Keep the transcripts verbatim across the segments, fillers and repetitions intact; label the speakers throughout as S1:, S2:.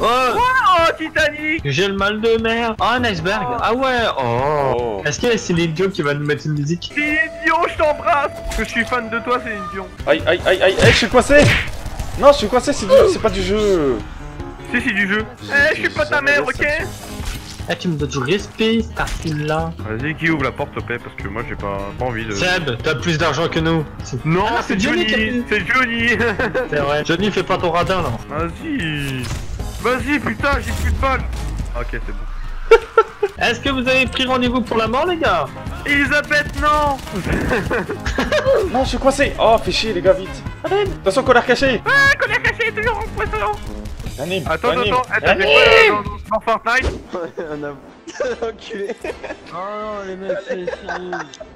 S1: Oh,
S2: Oh, Titanic.
S1: j'ai le mal de mer. Oh, un iceberg. Ah ouais. Oh.
S3: Oh.
S1: Est-ce que c'est Dion qui va nous mettre une musique?
S2: Céline Dion, je t'embrasse. Parce que je suis fan de toi, Céline Dion.
S3: Aïe, aïe, aïe, aïe, aïe, je suis coincé. Non, je suis coincé, c'est du... c'est pas du jeu.
S2: Si, c'est du jeu. Eh, je suis pas ta mère, ok?
S1: Eh, tu me donnes du respect, Starfield là.
S2: Vas-y, qui ouvre la porte, s'il te plaît, parce que moi j'ai pas, pas envie de.
S1: Seb, t'as plus d'argent que nous.
S2: Non,
S1: Ah,
S2: c'est
S1: c'est Johnny qui a
S2: Johnny.
S1: plus.
S2: C'est Johnny.
S1: C'est vrai. Johnny, fais pas ton radin là.
S2: Vas-y. Vas-y, putain, j'ai plus de balles. Ok, c'est bon.
S1: Est-ce que vous avez pris rendez-vous pour la mort, les gars?
S2: Elisabeth, non.
S3: Non, je suis coincé. Oh, fais chier, les gars, vite. Allez, attention, colère cachée.
S2: Ah, colère cachée, toujours en poisson.
S3: Anime,
S2: Attends, attends,
S3: anime.
S2: attends, attends, c'est quoi dans, dans Fortnite?
S4: Un homme. Enculé.
S1: Oh non, les mecs, c'est sérieux.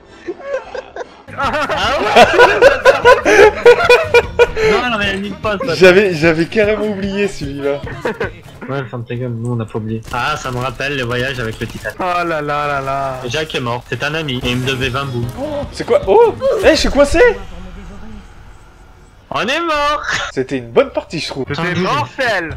S2: Ah
S1: Non, non, mais elle nique pas ça.
S3: J'avais, j'avais carrément oublié celui-là.
S1: Ouais, ferme ta gueule, nous on a pas oublié. Ah, ça me rappelle le voyage avec le Titan.
S2: Oh là là là là.
S1: Jacques est mort, c'est un ami, et il me devait vingt boules.
S3: C'est quoi? Oh, eh, je suis coincé.
S1: On est mort.
S3: C'était une bonne partie, je trouve.
S2: C'était mortel.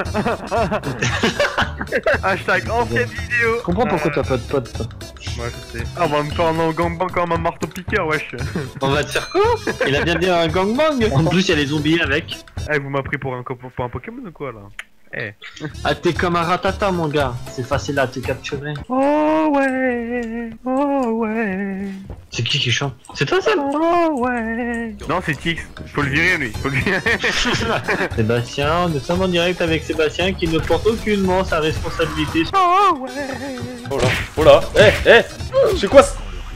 S2: Hashtag ancienne vidéo.
S1: Je comprends pourquoi t'as pas de pote, toi.
S2: Ouais, je sais. Ah, on va me faire un gangbang comme un marteau piqueur, wesh.
S1: On va te faire quoi? Il a bien dit un gangbang. En plus, il y a les zombies avec.
S2: Eh, vous m'avez pris pour un, pour un Pokémon ou quoi là? Eh.
S1: Ah, t'es comme un ratata, mon gars. C'est facile à te capturer.
S2: Oh ouais, oh ouais,
S1: C'est qui qui chante? C'est toi, ça?
S2: oh ouais. Non, c'est Tix. Faut le virer, lui. Faut le virer.
S1: Sébastien, nous sommes en direct avec Sébastien qui ne porte aucunement sa responsabilité.
S2: Oh ouais.
S3: Oh là, oh là, eh, eh, je suis coincé.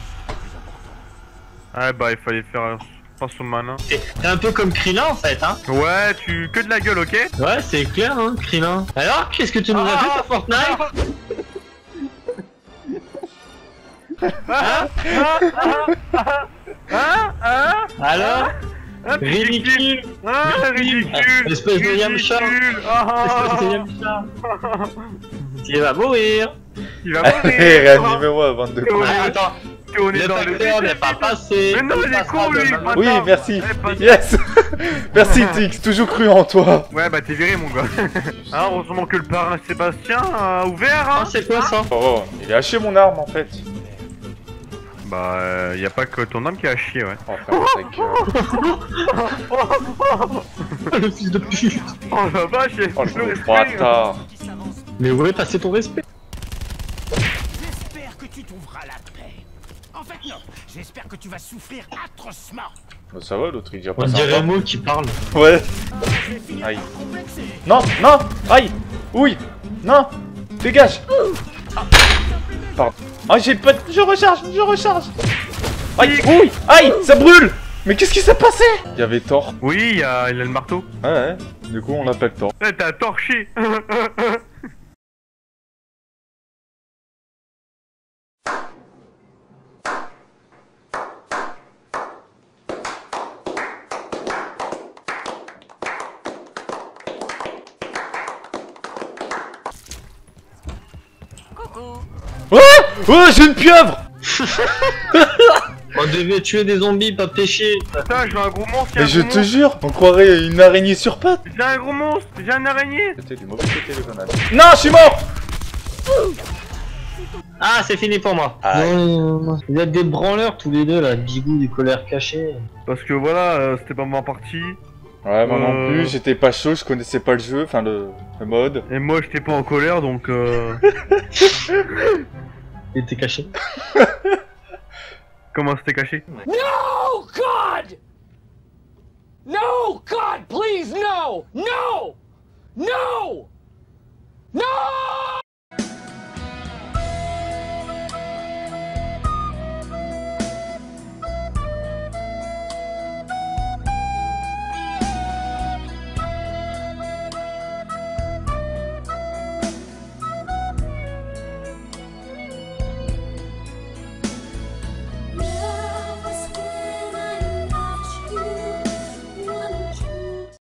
S2: Ah bah, il fallait faire pas son malin.
S1: T'es t'es un peu comme Krillin en fait, hein?
S2: Ouais, tu que de la gueule, ok?
S1: Ouais, c'est clair, hein, Krillin. Alors, qu'est-ce que tu nous as fait sur Fortnite?
S2: Ah, ah, ah, ah, ah, ah,
S1: Alors?
S2: ah,
S1: Ridicule!
S2: Ah, ridicule!
S1: Espèce de Yamcha!
S2: Ridicule. Ah,
S1: Espèce de Yamcha! Tu vas mourir!
S2: Il va
S3: Eh,
S2: mourir!
S3: réanimez-moi, bande de
S2: Ouais.
S3: cons.
S1: Ah, attends!
S2: On est
S1: Le
S2: dans le
S1: facteur n'est pas passé!
S2: Mais non, il est con, lui! bâtard.
S3: Oui, merci.
S2: Eh, pas-
S3: Yes. Merci, Tix, toujours cru en toi.
S2: Ouais, bah t'es viré, mon gars. Ah, heureusement que le parrain Sébastien a ouvert,
S1: Ah,
S2: hein.
S1: c'est quoi ça?
S3: Oh, il a haché mon arme en fait.
S2: Bah, euh, y a pas que ton âme qui a chié, ouais.
S3: Oh, ferme ta gueule.
S1: Le fils de pute!
S2: Oh la vache,
S3: Oh,
S2: le
S3: le
S2: respect.
S3: bâtard.
S1: Mais où est passé ton respect?
S5: J'espère que tu trouveras la paix. En fait, non. J'espère que tu vas souffrir atrocement.
S3: Bah, ça va, l'autre il dit
S1: On
S3: pas
S1: dirait
S3: ça.
S1: Mo qui parle.
S3: Ouais.
S5: Je vais finir
S3: Aïe.
S5: par complexer.
S3: Non, non, aïe. Oui. Non. Dégage. Ah. Pardon. Ah, j'ai pas. Je recharge, je recharge. Aïe, oui, aïe, ça brûle. Mais qu'est-ce qui s'est passé? Il y avait Thor.
S2: Oui, il a, il a le marteau.
S3: Ouais, ouais. Du coup, on l'appelle Thor.
S2: Eh, t'as torché.
S3: Ouais, ouais, j'ai une pieuvre.
S1: On devait tuer des zombies, pas pêcher.
S2: Putain, j'ai un gros monstre, y'a un
S3: Mais je
S2: gros
S3: te
S2: monstre.
S3: jure, on croirait une araignée sur pattes.
S2: J'ai un gros monstre, j'ai un araignée.
S3: C'était du mauvais côté, le connard. Non, je suis mort.
S1: Ah, c'est fini pour moi.
S3: Aïe.
S1: Non, non, non. Vous êtes des branleurs tous les deux là, Bigou des colères cachées.
S2: Parce que voilà, euh, c'était pas ma partie.
S3: Ouais, moi non
S2: Euh.
S3: plus, j'étais pas chaud, je connaissais pas le jeu, enfin le, le mode.
S2: Et moi, j'étais pas en colère, donc euh...
S1: Il était caché.
S2: Comment c'était caché?
S5: No, God! No, God, please, no! No! No! No!